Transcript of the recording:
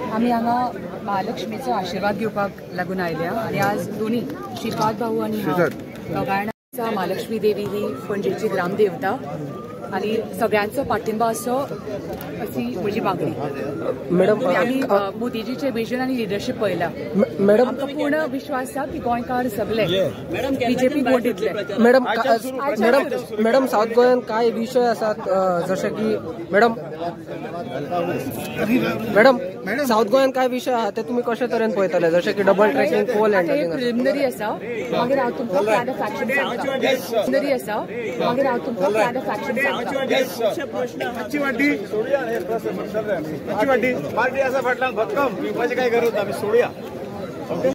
आम्ही हांगा महालक्ष्मीचो आशीर्वाद घेवपाक लागून आयल्या आणि आज दोन्ही श्रीपाद भाऊ आणि गायणाचा महालक्ष्मी देवी ही पणजेची ग्रामदेवता आणि सगळ्यांचो पाठिंबा असो अशी म्हजी मागणी। मॅडम आम्ही मोदीजीचे विजन आणि लिडरशिप पळयला। मॅडम आमकां पूर्ण विश्वास आसा की गोंयकार सगळे बीजेपी वोट दितले। मॅडम साऊथ गोंयान काय विषय आसात जसे की मॅडम साऊथ गोंयान काय विषय आहात ते तुम्ही कशा तरेन पळयतले जसे की double tracking coal handling preliminary आसा मागीर हांव तुमकां प्लॅन ऑफ एक्शन सांगता। प्रिलिमिनरी आसा मागीर हांव तुमकां प्लॅन ऑफ एक्शन सांगता। पार्टी असा फाटला भक्कम काय गरज आम्ही सोडूया।